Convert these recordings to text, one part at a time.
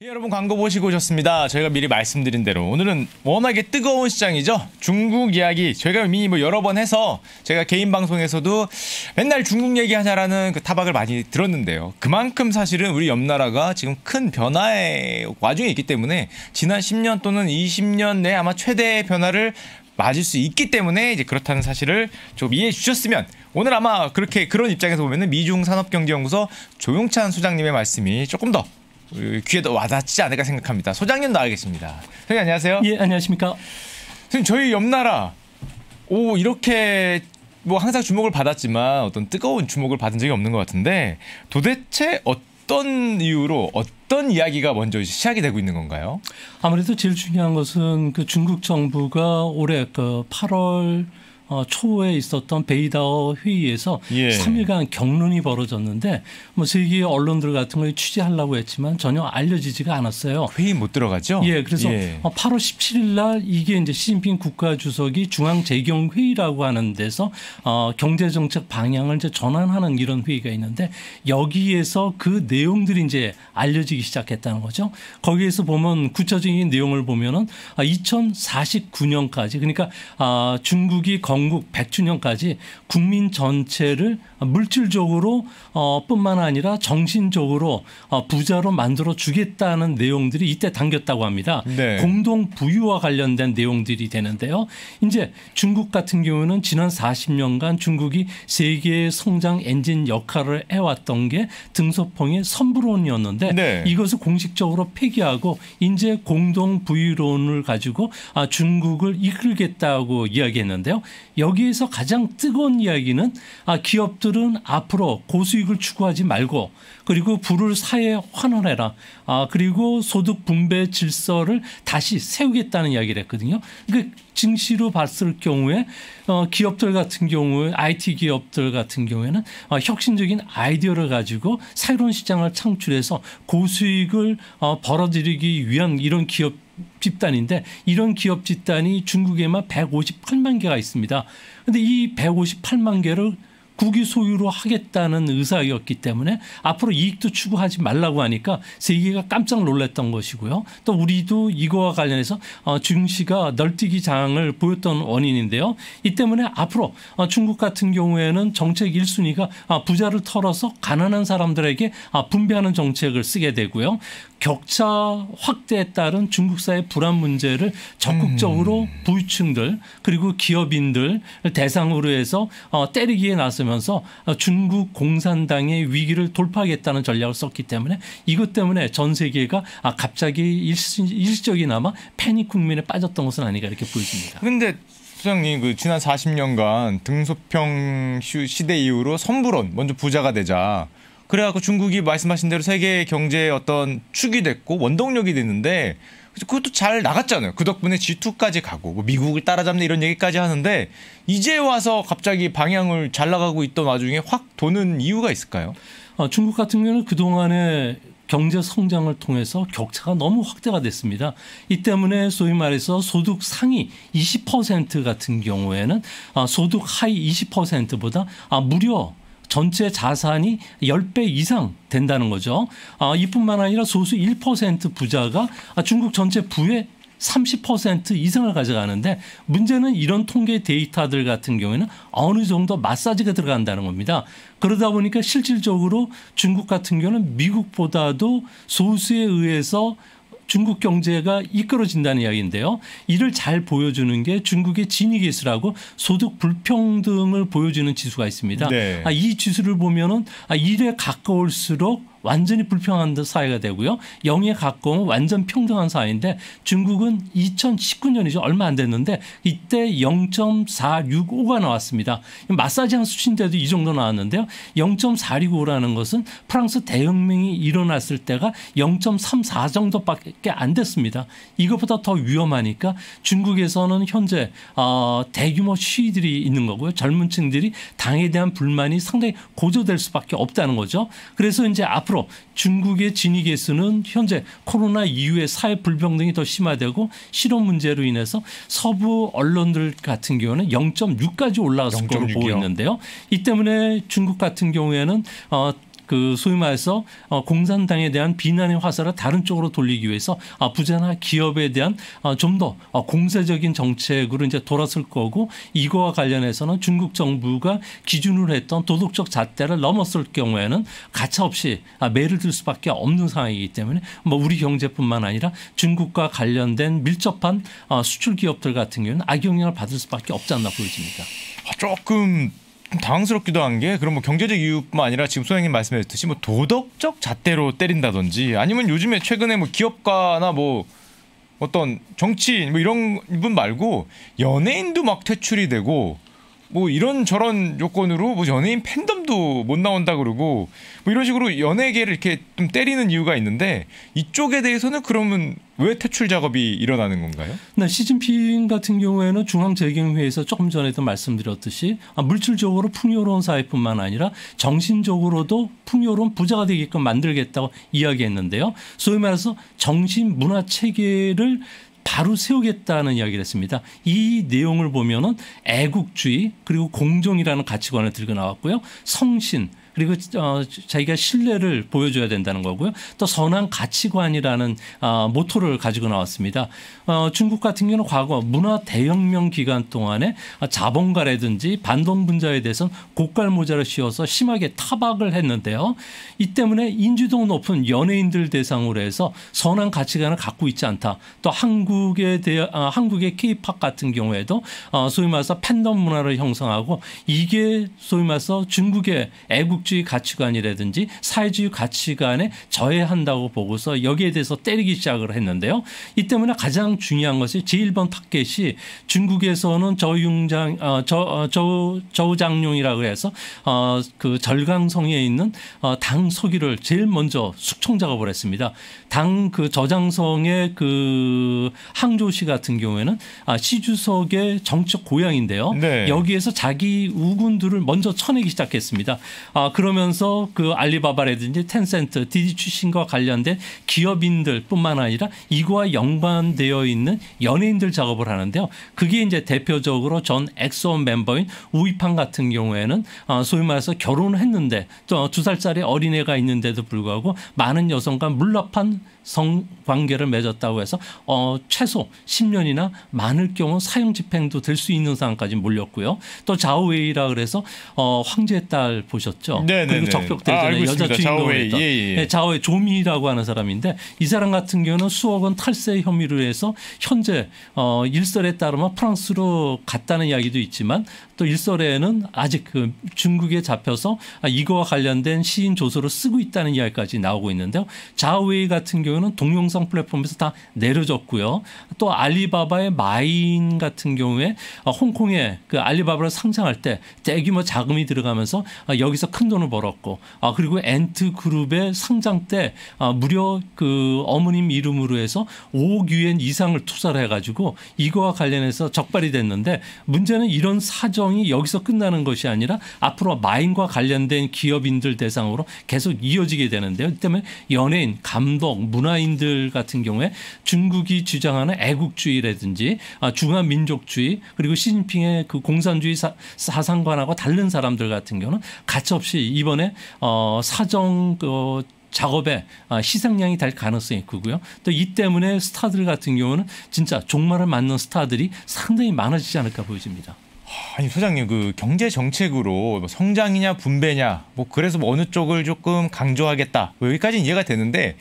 예, 여러분 광고 보시고 오셨습니다. 저희가 미리 말씀드린 대로 오늘은 워낙에 뜨거운 시장이죠. 중국 이야기 저희가 이미 여러 번 해서 제가 개인 방송에서도 맨날 중국 얘기하냐라는 그 타박을 많이 들었는데요. 그만큼 사실은 우리 옆나라가 지금 큰 변화의 와중에 있기 때문에 지난 10년 또는 20년 내에 아마 최대의 변화를 맞을 수 있기 때문에 이제 그렇다는 사실을 좀 이해해 주셨으면 오늘 아마 그런 입장에서 보면은 미중산업경제연구소 조용찬 소장님의 말씀이 조금 더 귀에도 와닿지 않을까 생각합니다. 소장님 나와계십니다. 선생님 안녕하세요. 예, 안녕하십니까. 선생님 저희 옆나라 이렇게 항상 주목을 받았지만 어떤 뜨거운 주목을 받은 적이 없는 것 같은데 도대체 어떤 이유로 어떤 이야기가 먼저 시작이 되고 있는 건가요? 아무래도 제일 중요한 것은 그 중국 정부가 올해 그 8월 초에 있었던 베이다오 회의에서 3일간 경론이 벌어졌는데 세계 언론들 같은 걸 취재하려고 했지만 전혀 알려지지가 않았어요. 회의 못 들어가죠? 예, 그래서 8월 17일 날 이게 이제 시진핑 국가주석이 중앙재경회의라고 하는 데서 경제정책 방향을 이제 전환하는 이런 회의가 있는데 여기에서 그 내용들이 이제 알려지기 시작했다는 거죠. 거기에서 보면 구체적인 내용을 보면은 2049년까지 그러니까 중국이 건국 100주년까지 국민 전체를 물질적으로 뿐만 아니라 정신적으로 부자로 만들어 주겠다는 내용들이 이때 담겼다고 합니다. 네. 공동 부유와 관련된 내용들이 되는데요. 이제 중국 같은 경우는 지난 40년간 중국이 세계의 성장 엔진 역할을 해왔던 게 등소평의 선부론이었는데 이것을 공식적으로 폐기하고 이제 공동 부유론을 가지고 중국을 이끌겠다고 이야기했는데요. 여기에서 가장 뜨거운 이야기는 기업들은 앞으로 고수익을 추구하지 말고 그리고 부를 사회에 환원해라. 그리고 소득 분배 질서를 다시 세우겠다는 이야기를 했거든요. 그러니까 증시로 봤을 경우에 기업들 같은 경우에 IT 기업들 같은 경우에는 혁신적인 아이디어를 가지고 새로운 시장을 창출해서 고수익을 벌어들이기 위한 이런 기업 집단인데 이런 기업 집단이 중국에만 158만 개가 있습니다. 그런데 이 158만 개를 국유 소유로 하겠다는 의사였기 때문에 앞으로 이익도 추구하지 말라고 하니까 세계가 깜짝 놀랐던 것이고요. 또 우리도 이거와 관련해서 증시가 널뛰기 장을 보였던 원인인데요. 이 때문에 앞으로 중국 같은 경우에는 정책 1순위가 부자를 털어서 가난한 사람들에게 분배하는 정책을 쓰게 되고요. 격차 확대에 따른 중국 사회 불안 문제를 적극적으로 부유층들 그리고 기업인들 대상으로 해서 때리기에 나서면서 중국 공산당의 위기를 돌파하겠다는 전략을 썼기 때문에 이것 때문에 전 세계가 갑자기 일시적이나마 패닉 국면에 빠졌던 것은 아닌가 이렇게 보여집니다. 그런데 소장님 지난 40년간 등소평 시대 이후로 선부론 먼저 부자가 되자 그래갖고 중국이 말씀하신 대로 세계 경제의 어떤 축이 됐고 원동력이 됐는데 그것도 잘 나갔잖아요. 그 덕분에 G2까지 가고 미국을 따라잡는 이런 얘기까지 하는데 이제 와서 갑자기 방향을 잘 나가고 있던 와중에 확 도는 이유가 있을까요? 중국 같은 경우는 그동안에 경제 성장을 통해서 격차가 너무 확대가 됐습니다. 이 때문에 소위 말해서 소득 상위 20% 같은 경우에는 소득 하위 20%보다 무려 전체 자산이 10배 이상 된다는 거죠. 이뿐만 아니라 소수 1% 부자가 중국 전체 부의 30% 이상을 가져가는데 문제는 이런 통계 데이터들 같은 경우에는 어느 정도 마사지가 들어간다는 겁니다. 그러다 보니까 실질적으로 중국 같은 경우는 미국보다도 소수에 의해서 중국 경제가 이끌어진다는 이야기인데요. 이를 잘 보여주는 게 중국의 지니계수라고 소득 불평등을 보여주는 지수가 있습니다. 이 지수를 보면은 1에 가까울수록 완전히 불평한 사회가 되고요. 0에 가까우면 완전 평등한 사회인데 중국은 2019년이죠. 얼마 안 됐는데 이때 0.465가 나왔습니다. 마사지한 수치인데도 이 정도 나왔는데요. 0.465라는 것은 프랑스 대혁명이 일어났을 때가 0.34 정도밖에 안 됐습니다. 이것보다 더 위험하니까 중국에서는 현재 대규모 시위들이 있는 거고요. 젊은 층들이 당에 대한 불만이 상당히 고조될 수밖에 없다는 거죠. 그래서 이제 앞으로 중국의 진위계수는 현재 코로나 이후에 사회 불평등이 더 심화되고 실업 문제로 인해서 서부 언론들 같은 경우는 0.6까지 올라갔을 걸로 보고 있는데요. 이 때문에 중국 같은 경우에는 그 소위 말해서 공산당에 대한 비난의 화살을 다른 쪽으로 돌리기 위해서 부자나 기업에 대한 좀 더 공세적인 정책으로 이제 돌아설 거고, 이거와 관련해서는 중국 정부가 기준으로 했던 도덕적 잣대를 넘었을 경우에는 가차없이 매를 들 수밖에 없는 상황이기 때문에 뭐 우리 경제뿐만 아니라 중국과 관련된 밀접한 수출 기업들 같은 경우는 악영향을 받을 수밖에 없지 않나 보여집니다. 조금 당황스럽기도 한 게, 그럼 뭐 경제적 이유뿐만 아니라 지금 소장님 말씀하셨듯이 뭐 도덕적 잣대로 때린다든지, 아니면 요즘에 최근에 뭐 기업가나 뭐 어떤 정치인 뭐 이런 분 말고 연예인도 막 퇴출이 되고, 뭐 이런 저런 요건으로 뭐 연예인 팬덤도 못 나온다 그러고, 뭐 이런 식으로 연예계를 이렇게 좀 때리는 이유가 있는데, 이쪽에 대해서는 그러면 왜 퇴출 작업이 일어나는 건가요? 네, 시진핑 같은 경우에는 중앙재경회에서 조금 전에도 말씀드렸듯이 물질적으로 풍요로운 사회뿐만 아니라 정신적으로도 풍요로운 부자가 되게끔 만들겠다고 이야기했는데요. 소위 말해서 정신 문화 체계를 바로 세우겠다는 이야기를 했습니다. 이 내용을 보면은 애국주의 그리고 공정이라는 가치관을 들고 나왔고요. 성신 그리고 자기가 신뢰를 보여줘야 된다는 거고요. 또 선한 가치관이라는 모토를 가지고 나왔습니다. 중국 같은 경우는 과거 문화 대혁명 기간 동안에 자본가라든지 반동분자에 대해서는 고깔모자를 씌워서 심하게 타박을 했는데요. 이 때문에 인지도 높은 연예인들 대상으로 해서 선한 가치관을 갖고 있지 않다. 또 한국의 K-팝 같은 경우에도 소위 말해서 팬덤 문화를 형성하고, 이게 소위 말해서 중국의 애국주의 가치관이라든지 사회주의 가치관에 저해한다고 보고서 여기에 대해서 때리기 시작을 했는데요. 이 때문에 가장 중요한 것이 제1번 타켓이 중국에서는 저우장룡이라고 해서 그 절강성에 있는 당 서기를 제일 먼저 숙청 작업을 했습니다. 당 그 저장성의 그 항저우시 같은 경우에는 시주석의 정치적 고향인데요. 네. 여기에서 자기 우군들을 먼저 쳐내기 시작했습니다. 그러면서 그 알리바바라든지 텐센트, 디디 출신과 관련된 기업인들뿐만 아니라 이거와 연관되어 있는 연예인들 작업을 하는데요. 그게 이제 대표적으로 전 엑소 멤버인 우이팡 같은 경우에는 소위 말해서 결혼을 했는데 또 2살짜리 어린애가 있는데도 불구하고 많은 여성과 물납한 성관계를 맺었다고 해서 최소 10년이나 많을 경우 사형 집행도 될 수 있는 상황까지 몰렸고요. 또 자오웨이라 그래서 황제의 딸 보셨죠? 네네네. 그리고 적벽대전의 여자 주인공을 했던 자오웨이 조미라고 하는 사람인데, 이 사람 같은 경우는 수억 원 탈세 혐의로 해서 현재 일설에 따르면 프랑스로 갔다는 이야기도 있지만, 또 일설에는 아직 그 중국에 잡혀서 이거와 관련된 시인 조서를 쓰고 있다는 이야기까지 나오고 있는데요. 자오웨이 같은 경우는 동영상 플랫폼에서 다 내려졌고요. 또 알리바바의 마인 같은 경우에 홍콩에 그 알리바바를 상장할 때 대규모 자금이 들어가면서 여기서 큰 돈을 벌었고, 그리고 엔트 그룹의 상장 때 무려 그 어머님 이름으로 해서 5억 유엔 이상을 투자를 해가지고 이거와 관련해서 적발이 됐는데, 문제는 이런 사정이 여기서 끝나는 것이 아니라 앞으로 마인과 관련된 기업인들 대상으로 계속 이어지게 되는데요. 이 때문에 연예인, 감독, 문화인들 같은 경우에 중국이 주장하는 애국주의라든지 중화민족주의 그리고 시진핑의 그 공산주의 사상관하고 다른 사람들 같은 경우는 가차없이 이번에 사정 작업에 희생양이 될 가능성이 크고요. 또 이 때문에 스타들 같은 경우는 진짜 종말을 맞는 스타들이 상당히 많아지지 않을까 보여집니다. 아니 소장님, 그 경제 정책으로 뭐 성장이냐 분배냐 뭐 그래서 뭐 어느 쪽을 조금 강조하겠다 뭐 여기까지는 이해가 되는데,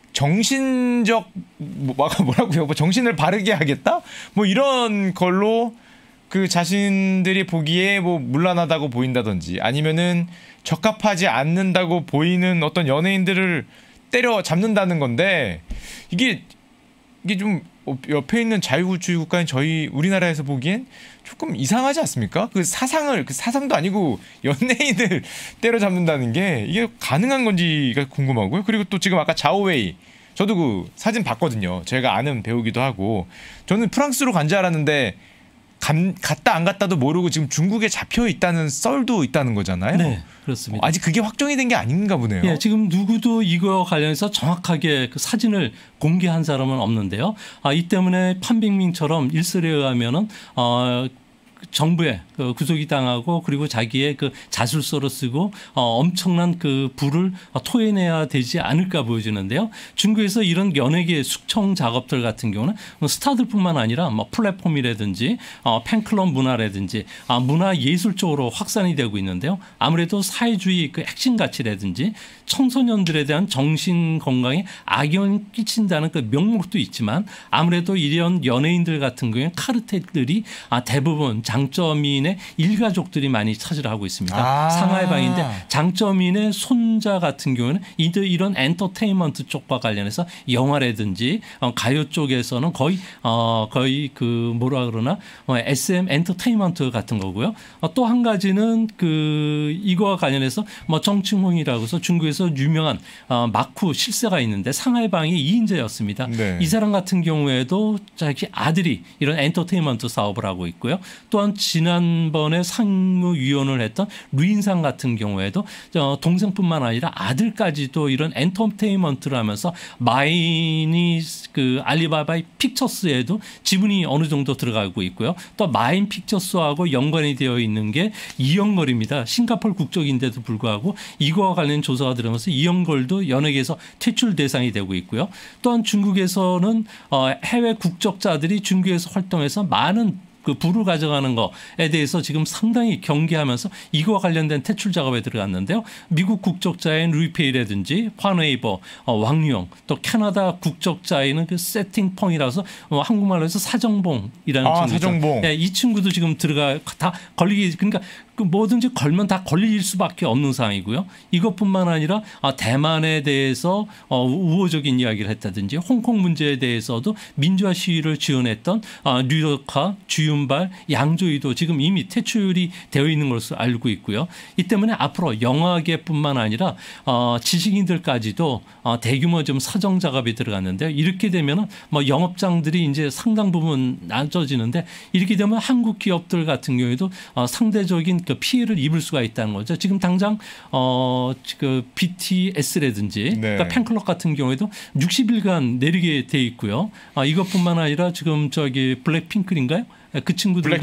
정신적 뭐라고요? 뭐 정신을 바르게 하겠다? 뭐 이런 걸로 그 자신들이 보기에 뭐 문란하다고 보인다든지, 아니면은 적합하지 않는다고 보이는 어떤 연예인들을 때려 잡는다는 건데, 이게 좀 옆에 있는 자유주의 국가인 저희 우리나라에서 보기엔 조금 이상하지 않습니까? 그 사상도 아니고 연예인을 때려잡는다는 게 이게 가능한 건지가 궁금하고요. 그리고 또 지금 아까 자오웨이, 저도 그 사진 봤거든요. 제가 아는 배우기도 하고, 저는 프랑스로 간 줄 알았는데 갔다 안 갔다도 모르고 지금 중국에 잡혀 있다는 썰도 있다는 거잖아요. 네, 그렇습니다. 아직 그게 확정이 된 게 아닌가 보네요. 네, 지금 누구도 이거와 관련해서 정확하게 그 사진을 공개한 사람은 없는데요. 이 때문에 판빙밍처럼 일설에 의하면은 정부에 구속이 당하고 그리고 자기의 그 자술서를 쓰고 엄청난 그 부를 토해내야 되지 않을까 보여지는데요. 중국에서 이런 연예계 숙청 작업들 같은 경우는 스타들뿐만 아니라 뭐 플랫폼이라든지 팬클럽 문화라든지 문화 예술 쪽으로 확산이 되고 있는데요. 아무래도 사회주의 그 핵심 가치라든지 청소년들에 대한 정신 건강에 악영향을 끼친다는 그 명목도 있지만 아무래도 이런 연예인들 같은 경우에 카르텔들이 대부분 장점인의 일가족들이 많이 차지를 하고 있습니다. 상하이방인데 장점인의 손자 같은 경우는 이런 엔터테인먼트 쪽과 관련해서 영화라든지 가요 쪽에서는 거의 그 뭐라 그러나 SM 엔터테인먼트 같은 거고요. 또 한 가지는 그 이거와 관련해서 뭐 정칭홍이라고 해서 중국에서 유명한 마쿠 실세가 있는데 상하이방이 2인자였습니다. 네. 이 사람 같은 경우에도 자기 아들이 이런 엔터테인먼트 사업을 하고 있고요. 또한 지난번에 상무위원을 했던 루인상 같은 경우에도 동생뿐만 아니라 아들까지도 이런 엔터테인먼트를 하면서 마인이 그 알리바바의 픽처스에도 지분이 어느 정도 들어가고 있고요. 또 마인 픽처스하고 연관이 되어 있는 게 이영걸입니다. 싱가포르 국적인데도 불구하고 이거와 관련 조사가 들어가면서 이영걸도 연예계에서 퇴출 대상이 되고 있고요. 또한 중국에서는 해외 국적자들이 중국에서 활동해서 많은 그 부를 가져가는 것에 대해서 지금 상당히 경계하면서 이거와 관련된 퇴출 작업에 들어갔는데요. 미국 국적자인 루이페이라든지 환웨이버, 왕유영 또 캐나다 국적자인 그 세팅펑이라서 한국말로 해서 사정봉이라는 친구죠. 사정봉. 네, 이 친구도 지금 다 걸리기 그러니까 그 뭐든지 걸면 다 걸릴 수밖에 없는 상황이고요. 이것뿐만 아니라 대만에 대해서 우호적인 이야기를 했다든지 홍콩 문제에 대해서도 민주화 시위를 지원했던 류덕화, 주윤발, 양조위도 지금 이미 퇴출이 되어 있는 것으로 알고 있고요. 이 때문에 앞으로 영화계뿐만 아니라 지식인들까지도 대규모 좀 사정 작업이 들어갔는데요. 이렇게 되면은 뭐 영업장들이 이제 상당 부분 나눠지는데 이렇게 되면 한국 기업들 같은 경우에도 상대적인 그 피해를 입을 수가 있다는 거죠. 지금 당장 그 BTS라든지 네. 그러니까 팬클럽 같은 경우에도 60일간 내리게 돼 있고요. 이것뿐만 아니라 지금 저기 블랙핑크인가요? 그 친구들도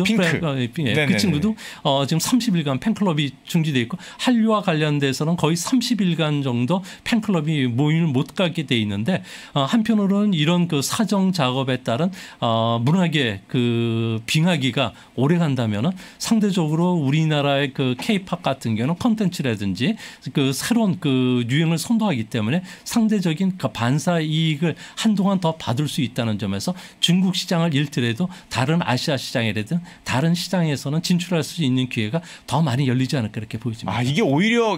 그 친구도 지금 30일간 팬클럽이 중지돼 있고 한류와 관련돼서는 거의 30일간 정도 팬클럽이 모임을 못 가게 돼 있는데 한편으로는 이런 그 사정 작업에 따른 문학의 그 빙하기가 오래 간다면은 상대적으로 우리나라의 그 K-팝 같은 경우는 콘텐츠라든지 그 새로운 그 유행을 선도하기 때문에 상대적인 그 반사 이익을 한동안 더 받을 수 있다는 점에서 중국 시장을 잃더라도 다른 아시아 시장이라든 다른 시장에서는 진출할 수 있는 기회가 더 많이 열리지 않을까 이렇게 보여집니다. 이게 오히려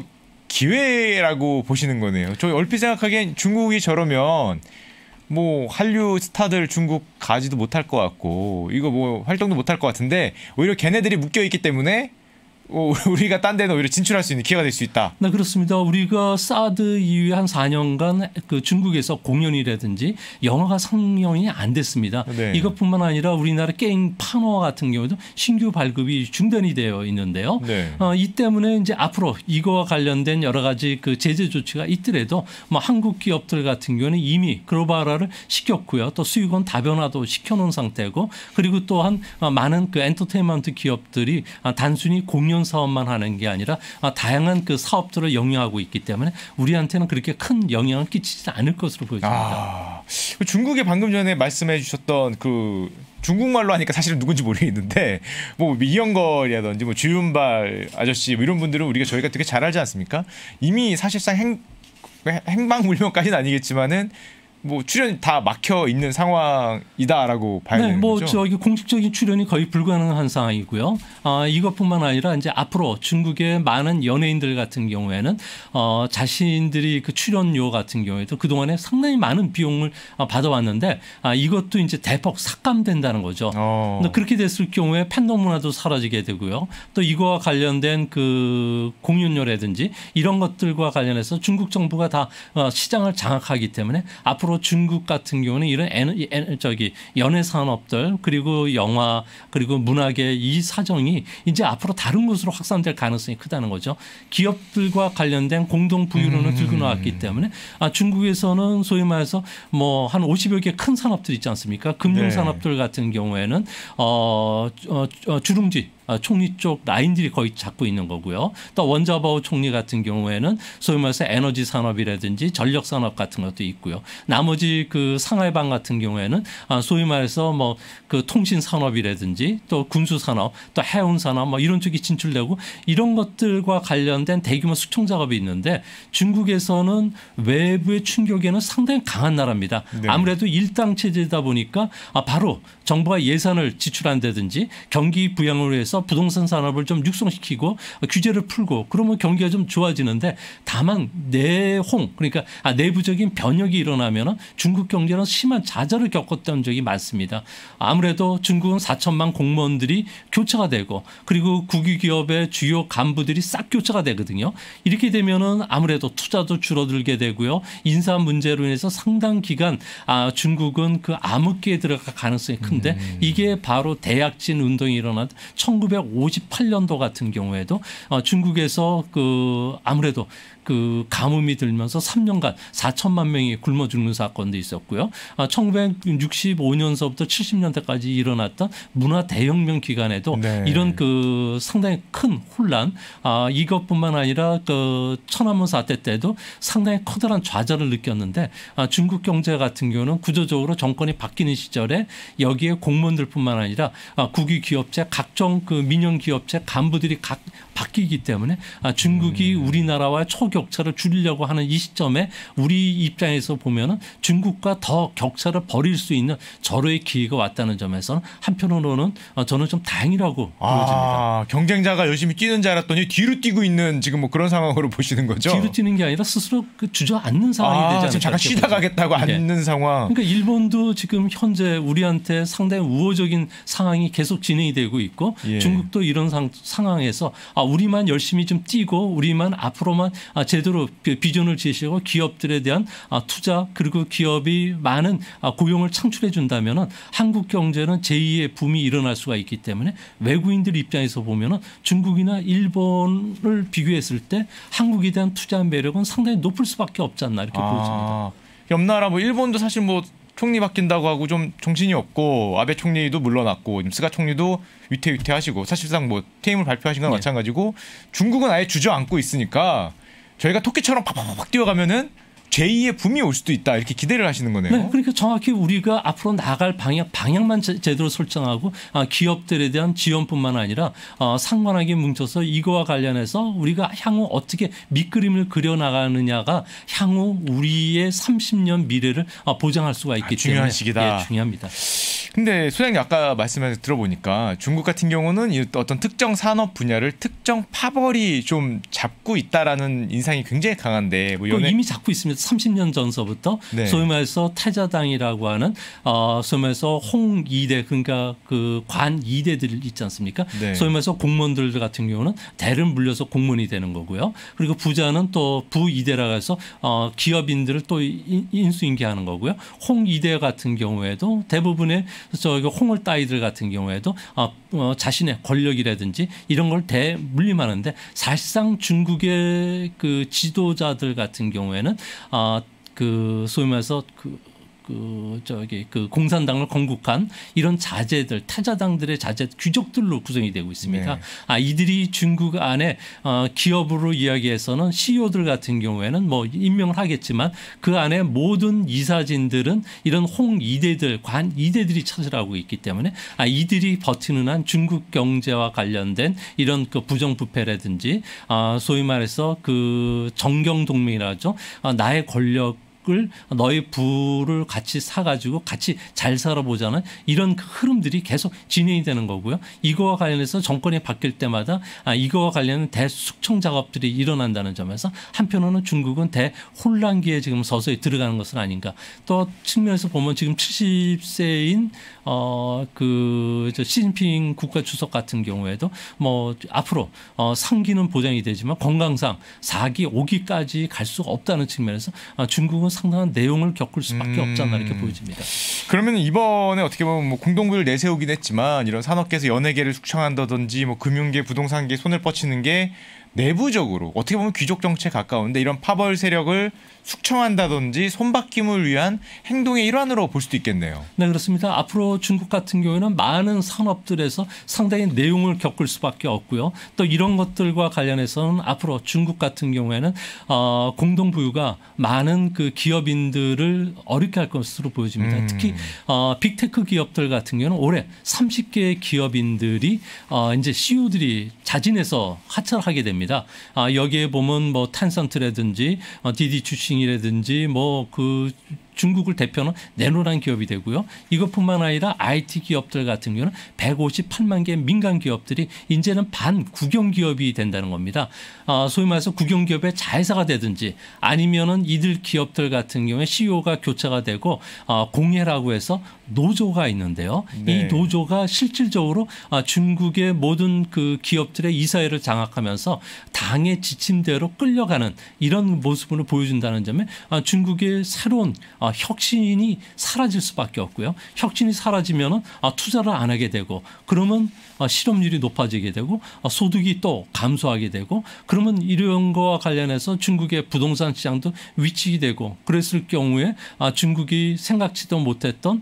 기회라고 보시는 거네요. 저 얼핏 생각하기엔 중국이 저러면 뭐 한류 스타들 중국 가지도 못할 것 같고 이거 뭐 활동도 못할 것 같은데 오히려 걔네들이 묶여 있기 때문에 우리가 딴 데는 오히려 진출할 수 있는 기회가 될 수 있다. 네, 그렇습니다. 우리가 사드 이후에 한 4년간 그 중국에서 공연이라든지 영화가 상영이 안 됐습니다. 네. 이것뿐만 아니라 우리나라 게임 판화 같은 경우도 신규 발급이 중단이 되어 있는데요. 네. 이 때문에 이제 앞으로 이거와 관련된 여러 가지 그 제재 조치가 있더라도 뭐 한국 기업들 같은 경우는 이미 글로벌화를 시켰고요. 또 수익원 다변화도 시켜놓은 상태고 그리고 또한 많은 그 엔터테인먼트 기업들이 단순히 공연 사업만 하는 게 아니라 다양한 그 사업들을 영위하고 있기 때문에 우리한테는 그렇게 큰 영향을 끼치지 않을 것으로 보여집니다. 중국에 방금 전에 말씀해 주셨던 그 중국말로 하니까 사실은 누군지 모르겠는데 뭐 이영걸이라든지 뭐 주윤발 아저씨 뭐 이런 분들은 저희가 되게 잘 알지 않습니까? 이미 사실상 행방불명까지는 아니겠지만은 뭐 출연 다 막혀 있는 상황이다라고 봐야 되는 뭐 거죠. 저기 공식적인 출연이 거의 불가능한 상황이고요. 이것뿐만 아니라 이제 앞으로 중국의 많은 연예인들 같은 경우에는 자신들이 그 출연료 같은 경우에도 그 동안에 상당히 많은 비용을 받아왔는데 이것도 이제 대폭 삭감된다는 거죠. 그렇게 됐을 경우에 팬덤 문화도 사라지게 되고요. 또 이거와 관련된 그 공연료라든지 이런 것들과 관련해서 중국 정부가 다 시장을 장악하기 때문에 앞으로 앞으로 중국 같은 경우는 이런 연예 산업들 그리고 영화 그리고 문학의 이 사정이 이제 앞으로 다른 곳으로 확산될 가능성이 크다는 거죠. 기업들과 관련된 공동 부유론을 들고 나왔기 때문에 중국에서는 소위 말해서 뭐 한 50여 개 큰 산업들 있지 않습니까? 금융 산업들 같은 경우에는 주룽지 총리 쪽 라인들이 거의 잡고 있는 거고요. 또 원자바오 총리 같은 경우에는 소위 말해서 에너지 산업이라든지 전력 산업 같은 것도 있고요. 나머지 그 상하이방 같은 경우에는 소위 말해서 뭐 그 통신 산업이라든지 또 군수 산업 또 해운 산업 뭐 이런 쪽이 진출되고 이런 것들과 관련된 대규모 수청 작업이 있는데 중국에서는 외부의 충격에는 상당히 강한 나라입니다. 네. 아무래도 일당 체제다 보니까 바로 정부가 예산을 지출한다든지 경기 부양을 위해서 부동산 산업을 좀 육성시키고 규제를 풀고 그러면 경기가 좀 좋아지는데 다만 내홍 그러니까 내부적인 변혁이 일어나면 중국 경제는 심한 좌절을 겪었던 적이 많습니다. 아무래도 중국은 4천만 공무원들이 교체가 되고 그리고 국유기업의 주요 간부들이 싹 교체가 되거든요. 이렇게 되면은 아무래도 투자도 줄어들게 되고요. 인사 문제로 인해서 상당 기간 중국은 그 암흑기에 들어갈 가능성이 큰데 이게 바로 대약진 운동이 일어난 1958년도 같은 경우에도 중국에서 그 아무래도 그 가뭄이 들면서 3년간 4천만 명이 굶어 죽는 사건도 있었고요. 1965년서부터 70년대까지 일어났던 문화 대혁명 기간에도 네. 이런 그 상당히 큰 혼란 이것뿐만 아니라 그 천안문 사태 때도 상당히 커다란 좌절을 느꼈는데 중국 경제 같은 경우는 구조적으로 정권이 바뀌는 시절에 여기에 공무원들뿐만 아니라 국유 기업체 각종 그 민영 기업체 간부들이 바뀌기 때문에 중국이 우리나라와 초격차를 줄이려고 하는 이 시점에 우리 입장에서 보면은 중국과 더 격차를 벌일 수 있는 절호의 기회가 왔다는 점에서는 한편으로는 저는 좀 다행이라고 보여집니다. 경쟁자가 열심히 뛰는 줄 알았더니 뒤로 뛰고 있는 지금 뭐 그런 상황으로 보시는 거죠? 뒤로 뛰는 게 아니라 스스로 주저앉는 상황이 되지 않을까. 지금 잠깐 쉬다 가겠다고 앉는 상황. 그러니까 일본도 지금 현재 우리한테 상당히 우호적인 상황이 계속 진행이 되고 있고 중국도 이런 상황에서 우리만 열심히 좀 뛰고 우리만 앞으로만 제대로 비전을 제시하고 기업들에 대한 투자 그리고 기업이 많은 고용을 창출해 준다면은 한국 경제는 제2의 붐이 일어날 수가 있기 때문에 외국인들 입장에서 보면은 중국이나 일본을 비교했을 때 한국에 대한 투자 매력은 상당히 높을 수밖에 없지 않나 이렇게 보여집니다. 옆 나라 뭐 일본도 사실 뭐 총리 바뀐다고 하고 좀 정신이 없고 아베 총리도 물러났고 스가 총리도 위태위태하시고 사실상 뭐 퇴임을 발표하신 건 마찬가지고 중국은 아예 주저앉고 있으니까 저희가 토끼처럼 팍팍팍 뛰어가면은 제2의 붐이 올 수도 있다 이렇게 기대를 하시는 거네요. 네, 그러니까 정확히 우리가 앞으로 나갈 방향만 제대로 설정하고 기업들에 대한 지원뿐만 아니라 상관하게 뭉쳐서 이거와 관련해서 우리가 향후 어떻게 밑그림을 그려나가느냐가 향후 우리의 30년 미래를 보장할 수가 있기 때문에 중요한 시기다. 중요합니다. 근데 소장님 아까 말씀을 들어보니까 중국 같은 경우는 어떤 특정 산업 분야를 특정 파벌이 좀 잡고 있다라는 인상이 굉장히 강한데 뭐 이미 잡고 있습니다. 30년 전서부터 소위 말해서 태자당이라고 하는 소위 말해서 홍2대 그러니까 그 관 2대들 있지 않습니까? 소위 말해서 공무원들 같은 경우는 대를 물려서 공무원이 되는 거고요. 그리고 부자는 또 부 2대라고 해서 기업인들을 또 인수인계하는 거고요. 홍 2대 같은 경우에도 대부분의 홍을 따위들 같은 경우에도 자신의 권력이라든지 이런 걸 대물림하는데 사실상 중국의 그 지도자들 같은 경우에는 그 소위 말해서 그 공산당을 건국한 이런 자제들 태자당들의 자제 귀족들로 구성이 되고 있습니다. 이들이 중국 안에 기업으로 이야기해서는 CEO들 같은 경우에는 뭐 임명을 하겠지만 그 안에 모든 이사진들은 이런 홍 2대들 관 2대들이 차지하고 있기 때문에 이들이 버티는 한 중국 경제와 관련된 이런 그 부정부패라든지 소위 말해서 그 정경동맹이라죠. 나의 권력 너의 부를 같이 사가지고 같이 잘 살아보자는 이런 흐름들이 계속 진행이 되는 거고요. 이거와 관련해서 정권이 바뀔 때마다 이거와 관련된 대숙청 작업들이 일어난다는 점에서 한편으로는 중국은 대혼란기에 지금 서서히 들어가는 것은 아닌가. 또 측면에서 보면 지금 70세인 그 시진핑 국가 주석 같은 경우에도 뭐 앞으로 상기는 보장이 되지만 건강상 4기, 5기까지 갈 수가 없다는 측면에서 중국은 상당한 내용을 겪을 수밖에 없지 않나 이렇게 보여집니다. 그러면 이번에 어떻게 보면 뭐 공동부를 내세우긴 했지만 이런 산업계에서 연예계를 숙청한다든지 뭐 금융계, 부동산계 손을 뻗치는 게 내부적으로 어떻게 보면 귀족 정치에 가까운데 이런 파벌 세력을 숙청한다든지 손바뀜을 위한 행동의 일환으로 볼 수도 있겠네요. 네, 그렇습니다. 앞으로 중국 같은 경우에는 많은 산업들에서 상당히 내용을 겪을 수밖에 없고요. 또 이런 것들과 관련해서는 앞으로 중국 같은 경우에는 공동부유가 많은 그 기업인들을 어렵게 할 것으로 보여집니다. 특히 빅테크 기업들 같은 경우는 올해 30개의 기업인들이 이제 CEO들이 자진해서 하차를 하게 됩니다. 여기에 보면 뭐 텐센트라든지 디디 추싱이라든지 뭐 그 중국을 대표하는 내노란 기업이 되고요. 이것뿐만 아니라 IT 기업들 같은 경우는 158만 개의 민간 기업들이 이제는 반국영 기업이 된다는 겁니다. 소위 말해서 국영 기업의 자회사가 되든지 아니면은 이들 기업들 같은 경우에 CEO가 교체가 되고 공회라고 해서 노조가 있는데요. 네. 이 노조가 실질적으로 중국의 모든 그 기업들의 이사회를 장악하면서 당의 지침대로 끌려가는 이런 모습을 보여준다는 점에 중국의 새로운 혁신이 사라질 수밖에 없고요. 혁신이 사라지면 투자를 안 하게 되고 그러면 실업률이 높아지게 되고 소득이 또 감소하게 되고 그러면 이런 거와 관련해서 중국의 부동산 시장도 위축이 되고 그랬을 경우에 중국이 생각지도 못했던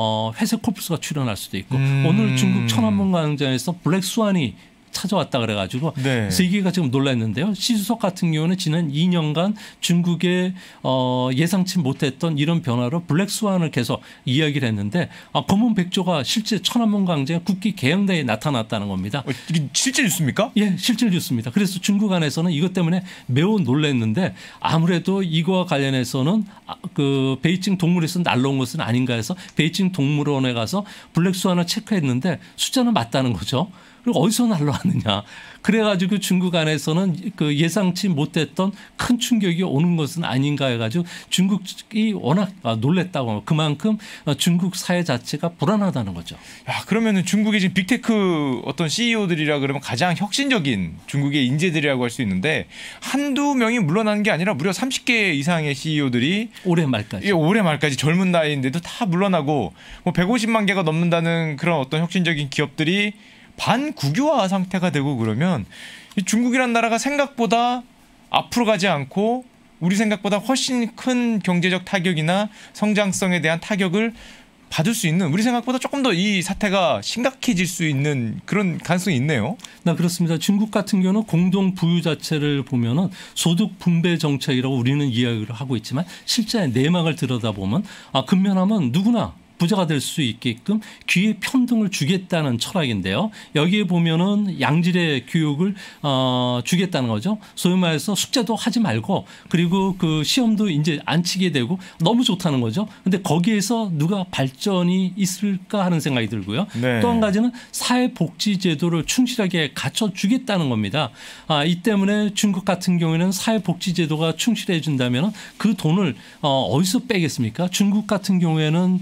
회색 코뿔소가 출현할 수도 있고 오늘 중국 천안문 광장에서 블랙스완이 찾아왔다 그래가지고 네. 세계가 지금 놀랐는데요. 시주석 같은 경우는 지난 2년간 중국의 예상치 못했던 이런 변화로 블랙스완을 계속 이야기를 했는데 검은 백조가 실제 천안문 광장에 국기 개영대에 나타났다는 겁니다. 이게 실제 뉴스입니까? 예, 실제 뉴스입니다. 그래서 중국 안에서는 이것 때문에 매우 놀랐는데 아무래도 이거와 관련해서는 그 베이징 동물에서 날라온 것은 아닌가 해서 베이징 동물원에 가서 블랙스완을 체크했는데 숫자는 맞다는 거죠. 그리고 어디서 날라왔느냐. 그래가지고 중국 안에서는 그 예상치 못했던 큰 충격이 오는 것은 아닌가 해가지고 중국이 워낙 놀랬다고 그만큼 중국 사회 자체가 불안하다는 거죠. 야, 그러면은 중국의 지금 빅테크 어떤 CEO들이라 그러면 가장 혁신적인 중국의 인재들이라고 할 수 있는데 한두 명이 물러나는 게 아니라 무려 30개 이상의 CEO들이 올해 말까지. 올해 말까지 젊은 나이인데도 다 물러나고 뭐 150만 개가 넘는다는 그런 어떤 혁신적인 기업들이 반국유화 상태가 되고 그러면 이 중국이란 나라가 생각보다 앞으로 가지 않고 우리 생각보다 훨씬 큰 경제적 타격이나 성장성에 대한 타격을 받을 수 있는 우리 생각보다 조금 더 이 사태가 심각해질 수 있는 그런 가능성이 있네요. 네, 그렇습니다. 중국 같은 경우는 공동 부유 자체를 보면은 소득 분배 정책이라고 우리는 이야기를 하고 있지만 실제 내막을 들여다보면 근면하면 누구나 부자가 될 수 있게끔 기회 편등을 주겠다는 철학인데요. 여기에 보면은 양질의 교육을 주겠다는 거죠. 소위 말해서 숙제도 하지 말고 그리고 그 시험도 이제 안 치게 되고 너무 좋다는 거죠. 근데 거기에서 누가 발전이 있을까 하는 생각이 들고요. 네. 또 한 가지는 사회복지제도를 충실하게 갖춰주겠다는 겁니다. 이 때문에 중국 같은 경우에는 사회복지제도가 충실해 준다면 그 돈을 어디서 빼겠습니까? 중국 같은 경우에는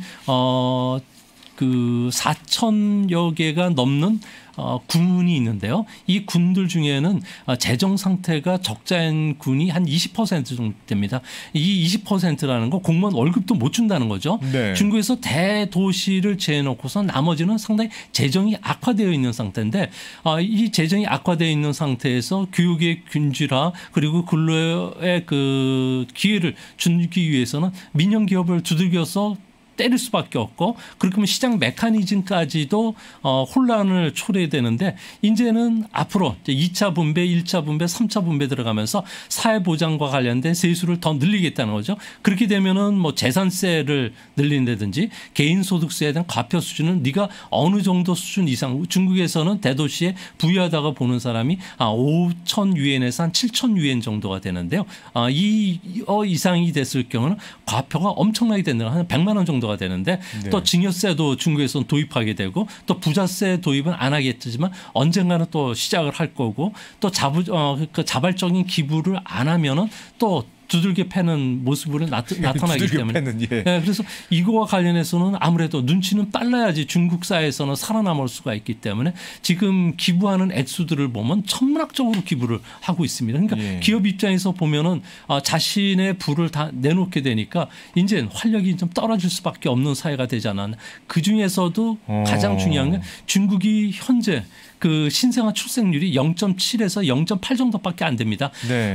그 4천여 개가 넘는 군이 있는데요. 이 군들 중에는 재정 상태가 적자인 군이 한 20% 정도 됩니다. 이 20%라는 거 공무원 월급도 못 준다는 거죠. 네. 중국에서 대도시를 재해놓고서 나머지는 상당히 재정이 악화되어 있는 상태인데 이 재정이 악화되어 있는 상태에서 교육의 균질화 그리고 근로의 그 기회를 주기 위해서는 민영 기업을 두들겨서 때릴 수밖에 없고 그렇게 하면 시장 메커니즘까지도 혼란을 초래되는데 이제는 앞으로 2차 분배, 1차 분배, 3차 분배 들어가면서 사회보장과 관련된 세수를 더 늘리겠다는 거죠. 그렇게 되면은 뭐 재산세를 늘린다든지 개인소득세에 대한 과표 수준은 네가 어느 정도 수준 이상 중국에서는 대도시에 부유하다가 보는 사람이 5천 유엔에서 한 7천 유엔 정도가 되는데요. 이 이상이 됐을 경우는 과표가 엄청나게 된다. 한 100만 원 정도가 되는데 네. 또 증여세도 중국에서는 도입하게 되고 또 부자세 도입은 안 하겠지만 언젠가는 또 시작을 할 거고 또 자발적인 기부를 안 하면은 또 두들겨 패는 모습으로 나타나기 두들겨 때문에. 패는, 예. 네, 그래서 이거와 관련해서는 아무래도 눈치는 빨라야지 중국 사회에서는 살아남을 수가 있기 때문에 지금 기부하는 액수들을 보면 천문학적으로 기부를 하고 있습니다. 그러니까 예. 기업 입장에서 보면은 자신의 부를 다 내놓게 되니까 이제 활력이 좀 떨어질 수밖에 없는 사회가 되지 않았나. 그 중에서도 가장 중요한 게 중국이 현재 그 신생아 출생률이 0.7에서 0.8 정도밖에 안 됩니다. 네.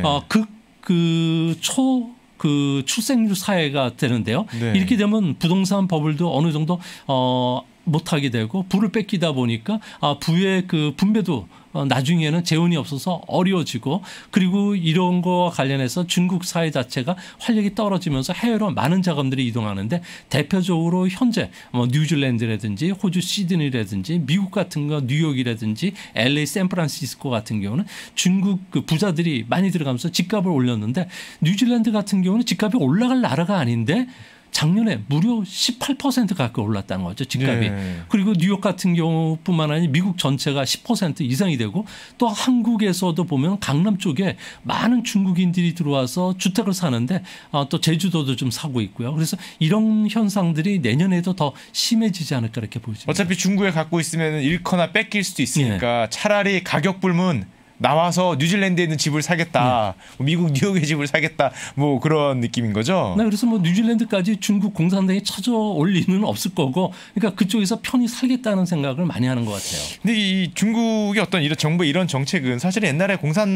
그 출생률 사회가 되는데요. 네. 이렇게 되면 부동산 버블도 어느 정도 못하게 되고 부를 뺏기다 보니까 부의 그 분배도 나중에는 재원이 없어서 어려워지고 그리고 이런 거와 관련해서 중국 사회 자체가 활력이 떨어지면서 해외로 많은 자금들이 이동하는데 대표적으로 현재 뉴질랜드라든지 호주 시드니라든지 미국 같은 거 뉴욕이라든지 LA 샌프란시스코 같은 경우는 중국 그 부자들이 많이 들어가면서 집값을 올렸는데 뉴질랜드 같은 경우는 집값이 올라갈 나라가 아닌데 작년에 무려 18% 가까이 올랐다는 거죠. 집값이. 네. 그리고 뉴욕 같은 경우뿐만 아니라 미국 전체가 10% 이상이 되고 또 한국에서도 보면 강남 쪽에 많은 중국인들이 들어와서 주택을 사는데 또 제주도도 좀 사고 있고요. 그래서 이런 현상들이 내년에도 더 심해지지 않을까 이렇게 보입니다. 어차피 중국에 갖고 있으면 잃거나 뺏길 수도 있으니까 차라리 가격 불문 나와서 뉴질랜드에 있는 집을 사겠다. 미국 뉴욕의 집을 사겠다. 뭐 그런 느낌인 거죠. 네, 그래서 뭐 뉴질랜드까지 중국 공산당이 찾아올 리는 없을 거고 그러니까 그쪽에서 편히 살겠다는 생각을 많이 하는 것 같아요. 근데 이 중국의 어떤 이런 정부의 이런 정책은 사실 옛날에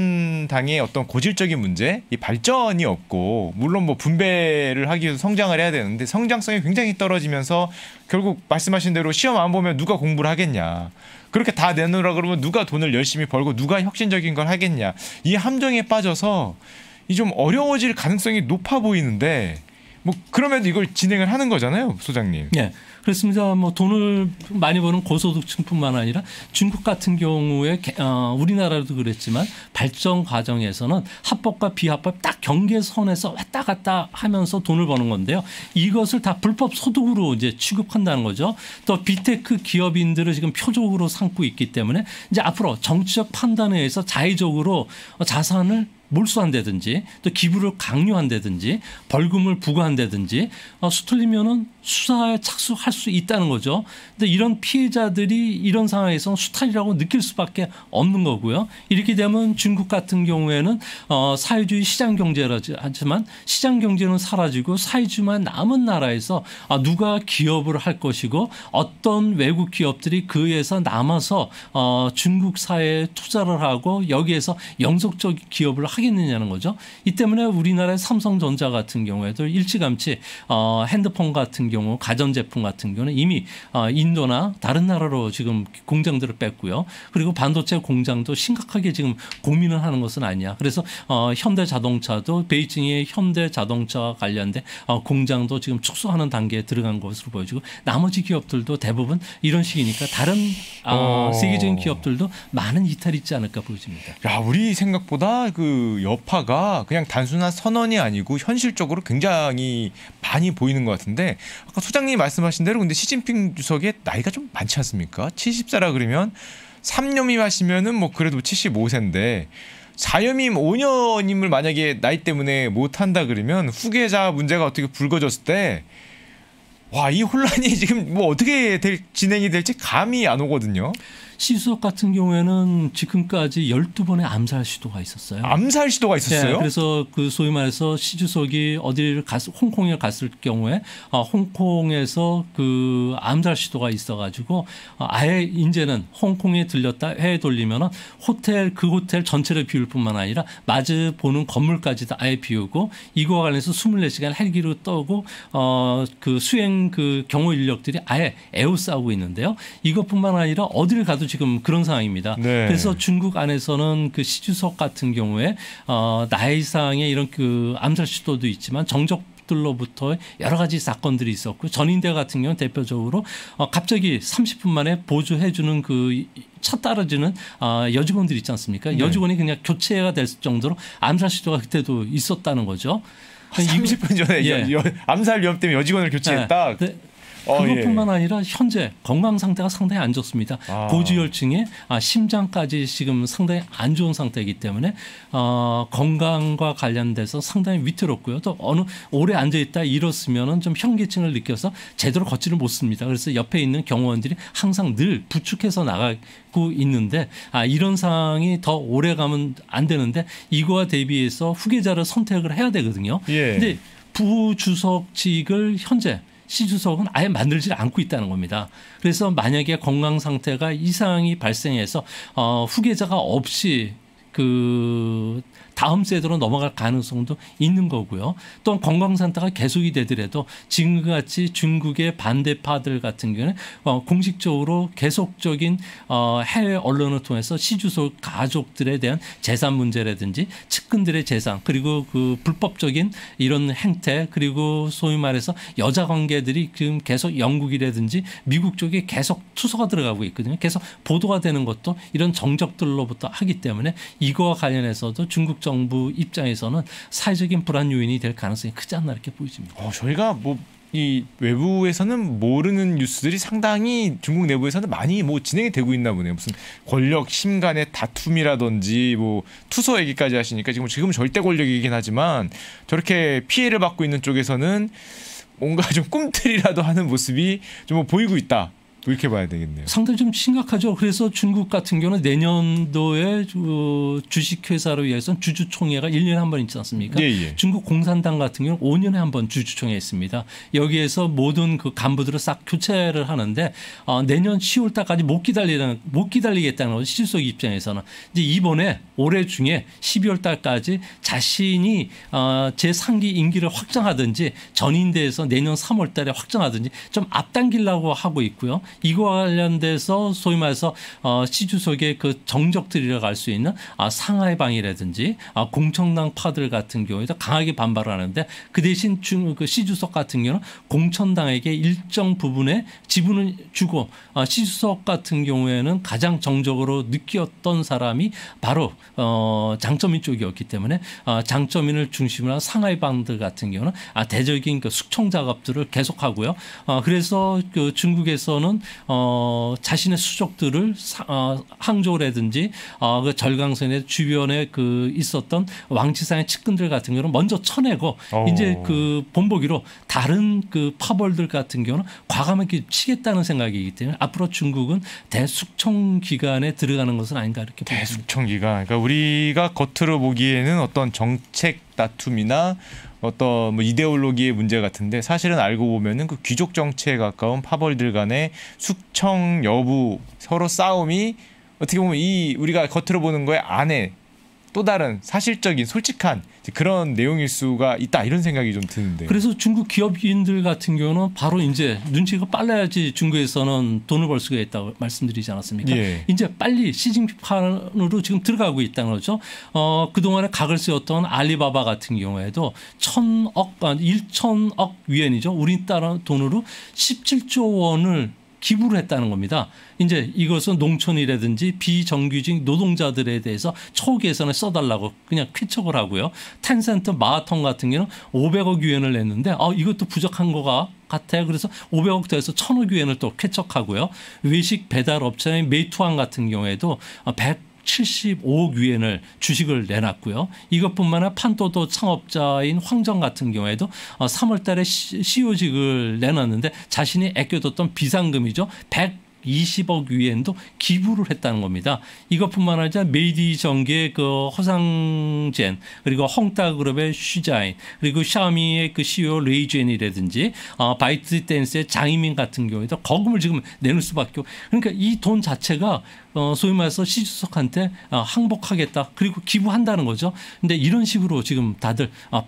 공산당의 어떤 고질적인 문제, 이 발전이 없고 물론 뭐 분배를 하기 위해서 성장을 해야 되는데 성장성이 굉장히 떨어지면서 결국 말씀하신 대로 시험 안 보면 누가 공부를 하겠냐. 그렇게 다 내놓으라 그러면 누가 돈을 열심히 벌고 누가 혁신적인 걸 하겠냐. 이 함정에 빠져서 이 좀 어려워질 가능성이 높아 보이는데 뭐 그러면 이걸 진행을 하는 거잖아요, 소장님. 네. 그렇습니다. 뭐 돈을 많이 버는 고소득층뿐만 아니라 중국 같은 경우에 우리나라도 그랬지만 발전 과정에서는 합법과 비합법 딱 경계선에서 왔다 갔다 하면서 돈을 버는 건데요. 이것을 다 불법 소득으로 이제 취급한다는 거죠. 또 비테크 기업인들을 지금 표적으로 삼고 있기 때문에 이제 앞으로 정치적 판단에 의해서 자의적으로 자산을 몰수한다든지 또 기부를 강요한다든지 벌금을 부과한다든지 수틀리면은 수사에 착수할 수 있다는 거죠. 근데 이런 피해자들이 이런 상황에서 수탈이라고 느낄 수밖에 없는 거고요. 이렇게 되면 중국 같은 경우에는 사회주의 시장 경제라지만 시장 경제는 사라지고 사회주의만 남은 나라에서 누가 기업을 할 것이고 어떤 외국 기업들이 그에서 남아서 중국 사회에 투자를 하고 여기에서 영속적 기업을 하겠느냐는 거죠. 이 때문에 우리나라의 삼성전자 같은 경우에도 일찌감치 핸드폰 같은 경우 가전제품 같은 경우는 이미 인도나 다른 나라로 지금 공장들을 뺐고요. 그리고 반도체 공장도 심각하게 지금 고민을 하는 것은 아니야. 그래서 현대자동차도 베이징의 현대자동차와 관련된 공장도 지금 축소하는 단계에 들어간 것으로 보여지고 나머지 기업들도 대부분 이런 식이니까 다른 세계적인 기업들도 많은 이탈이 있지 않을까 보여집니다. 야, 우리 생각보다 그 여파가 그냥 단순한 선언이 아니고 현실적으로 굉장히 많이 보이는 것 같은데 아까 소장님이 말씀하신 대로 근데 시진핑 주석의 나이가 좀 많지 않습니까? 70세라 그러면 3년임 하시면은 뭐 그래도 75세인데 4년임 5년임을 만약에 나이 때문에 못한다 그러면 후계자 문제가 어떻게 불거졌을 때 와, 이 혼란이 지금 뭐 어떻게 진행이 될지 감이 안 오거든요. 시 주석 같은 경우에는 지금까지 12번의 암살 시도가 있었어요. 암살 시도가 있었어요? 네, 그래서 그 소위 말해서 시 주석이 어디를 홍콩에 갔을 경우에 홍콩에서 그 암살 시도가 있어가지고 아예 이제는 홍콩에 들렸다 해외 돌리면은 그 호텔 전체를 비울 뿐만 아니라 마주 보는 건물까지도 아예 비우고 이거와 관련해서 24시간 헬기로 떠고 그 수행 그 경호 인력들이 아예 에워싸고 있는데요. 이것뿐만 아니라 어디를 가도 지금 그런 상황입니다. 네. 그래서 중국 안에서는 그 시 주석 같은 경우에 나이상의 이런 그 암살 시도도 있지만 정적들로부터 여러 가지 사건들이 있었고 전인대 같은 경우는 대표적으로 갑자기 30분 만에 보조해주는 그 차 따라주는 여직원들 있지 않습니까? 네. 여직원이 그냥 교체가 될 정도로 암살 시도가 그때도 있었다는 거죠. 30분 전에 예. 암살 위험 때문에 여직원을 교체했다. 네. 그것뿐만 아니라 현재 건강 상태가 상당히 안 좋습니다. 고지혈증에 심장까지 지금 상당히 안 좋은 상태이기 때문에 건강과 관련돼서 상당히 위태롭고요. 또 어느 오래 앉아 있다 일었으면은 좀 현기증을 느껴서 제대로 걷지를 못습니다. 그래서 옆에 있는 경호원들이 항상 늘 부축해서 나가고 있는데 이런 상황이 더 오래 가면 안 되는데 이거와 대비해서 후계자를 선택을 해야 되거든요. 근데 부주석직을 현재 시 주석은 아예 만들지 않고 있다는 겁니다. 그래서 만약에 건강 상태가 이상이 발생해서 후계자가 없이 그 다음 세대로 넘어갈 가능성도 있는 거고요. 또 건강 상태가 계속이 되더라도 지금같이 중국의 반대파들 같은 경우는 공식적으로 계속적인 해외 언론을 통해서 시주석 가족들에 대한 재산 문제라든지 측근들의 재산 그리고 그 불법적인 이런 행태 그리고 소위 말해서 여자 관계들이 지금 계속 영국이라든지 미국 쪽에 계속 투서가 들어가고 있거든요. 계속 보도가 되는 것도 이런 정적들로부터 하기 때문에 이거와 관련해서도 중국 정부 입장에서는 사회적인 불안 요인이 될 가능성이 크지 않나 이렇게 보여집니다. 저희가 이 외부에서는 모르는 뉴스들이 상당히 중국 내부에서는 많이 진행이 되고 있나 보네요. 무슨 권력 힘 간의 다툼이라든지 투서 얘기까지 하시니까 지금 절대 권력이긴 하지만 저렇게 피해를 받고 있는 쪽에서는 뭔가 좀 꿈틀이라도 하는 모습이 좀 보이고 있다. 이렇게 봐야 되겠네요. 상당히 좀 심각하죠. 그래서 중국 같은 경우는 내년도에 주식회사로 위해서는 주주총회가 1년에 한 번 있지 않습니까? 중국 공산당 같은 경우는 5년에 한 번 주주총회 있습니다. 여기에서 모든 그 간부들을 싹 교체를 하는데 내년 10월 달까지 못 기다리겠다는 거죠. 시주석 입장에서는. 이제 이번에 올해 중에 12월 달까지 자신이 제3기 임기를 확정하든지 전인대에서 내년 3월 달에 확정하든지 좀 앞당기려고 하고 있고요. 이거와 관련돼서 소위 말해서 시 주석의 그 정적들이라고 할 수 있는 상하이방이라든지 공천당 파들 같은 경우에도 강하게 반발을 하는데 그 대신 시 주석 같은 경우는 공천당에게 일정 부분의 지분을 주고 시 주석 같은 경우에는 가장 정적으로 느꼈던 사람이 바로 장점인 쪽이었기 때문에 장점인을 중심으로 한 상하이방들 같은 경우는 대적인 그 숙청 작업들을 계속하고요. 그래서 그 중국에서는 자신의 수족들을 항저우라든지 그 절강선의 주변에 그 있었던 왕치상의 측근들 같은 경우는 먼저 쳐내고 이제 그 본보기로 다른 그 파벌들 같은 경우는 과감하게 치겠다는 생각이기 때문에 앞으로 중국은 대숙청 기간에 들어가는 것은 아닌가 이렇게 봅니다. 대숙청 기간. 그러니까 우리가 겉으로 보기에는 어떤 정책 다툼이나 어떤 이데올로기의 문제 같은데 사실은 알고 보면은 그 귀족 정치에 가까운 파벌들 간의 숙청 여부 서로 싸움이 어떻게 보면 우리가 겉으로 보는 거에 안에 또 다른 사실적인 솔직한 그런 내용일 수가 있다 이런 생각이 좀 드는데. 그래서 중국 기업인들 같은 경우는 바로 이제 눈치가 빨라야지 중국에서는 돈을 벌 수가 있다고 말씀드리지 않았습니까? 이제 빨리 시진핑판으로 지금 들어가고 있다는 거죠. 그동안에 각을 세웠던 알리바바 같은 경우에도 1,000억 위엔이죠. 우리나라 돈으로 17조 원을 기부를 했다는 겁니다. 이제 이것은 농촌이라든지 비정규직 노동자들에 대해서 초기에서는 써달라고 그냥 쾌척을 하고요. 텐센트 마라톤 같은 경우는 500억 위엔을 냈는데 이것도 부족한 거가 같아요. 그래서 500억 더해서 1,000억 위엔을 또 쾌척하고요. 외식 배달 업체인 메이투안 같은 경우에도 175억 위엔을 주식을 내놨고요. 이것뿐만 아니라 판도도 창업자인 황정 같은 경우에도 3월 달에 CEO직을 내놨는데 자신이 아껴뒀던 비상금이죠. 120억 위엔도 기부를 했다는 겁니다. 이것뿐만 아니라 메이디 전기의 그 허상젠 그리고 헝따그룹의 슈자인 그리고 샤오미의 그 CEO 레이젠이라든지 바이트댄스의 장이민 같은 경우에도 거금을 지금 내놓을 수밖에 없고 그러니까 이 돈 자체가 소위 말해서 시 주석한테 항복하겠다 그리고 기부한다는 거죠. 근데 이런 식으로 지금 다들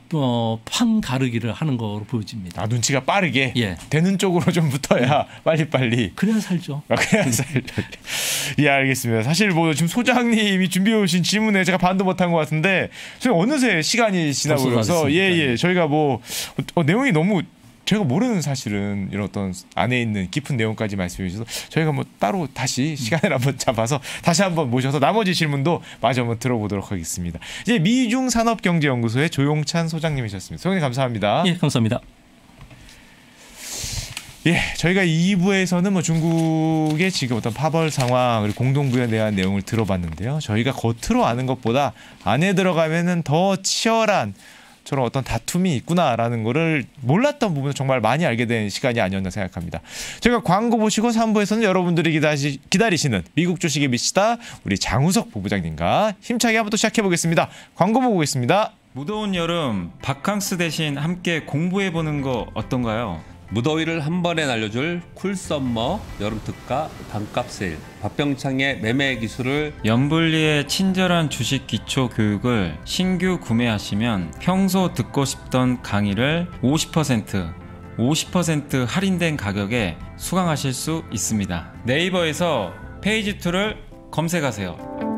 판 가르기를 하는 거로 보여집니다. 눈치가 빠르게 되는 쪽으로 좀 붙어야 빨리빨리. 그래야 살죠. 그래야 살죠. 예, 알겠습니다. 사실 지금 소장님이 준비해 오신 질문에 제가 반도 못한 것 같은데 저희 어느새 시간이 지나고 그래서 저희가 내용이 너무 저희가 모르는 사실은 이런 어떤 안에 있는 깊은 내용까지 말씀해 주셔서 저희가 따로 다시 시간을 한번 잡아서 다시 한번 모셔서 나머지 질문도 마저 한번 들어보도록 하겠습니다. 이제 미중산업경제연구소의 조용찬 소장님이셨습니다. 소장님 감사합니다. 예, 감사합니다. 예, 저희가 2부에서는 뭐 중국의 지금 어떤 파벌 상황 그리고 공동부연에 대한 내용을 들어봤는데요. 저희가 겉으로 아는 것보다 안에 들어가면은 더 치열한 저런 어떤 다툼이 있구나라는 거를 몰랐던 부분을 정말 많이 알게 된 시간이 아니었나 생각합니다. 제가 광고 보시고 3부에서는 여러분들이 기다리시는 미국 주식의 미치다 우리 장우석 부부장님과 힘차게 한번 또 시작해보겠습니다. 광고 보고 오겠습니다. 무더운 여름 바캉스 대신 함께 공부해보는 거 어떤가요? 무더위를 한 번에 날려줄 쿨썸머 여름특가 반값 세일, 박병창의 매매 기술을 염블리의 친절한 주식 기초 교육을 신규 구매하시면 평소 듣고 싶던 강의를 50% 할인된 가격에 수강하실 수 있습니다. 네이버에서 페이지2를 검색하세요.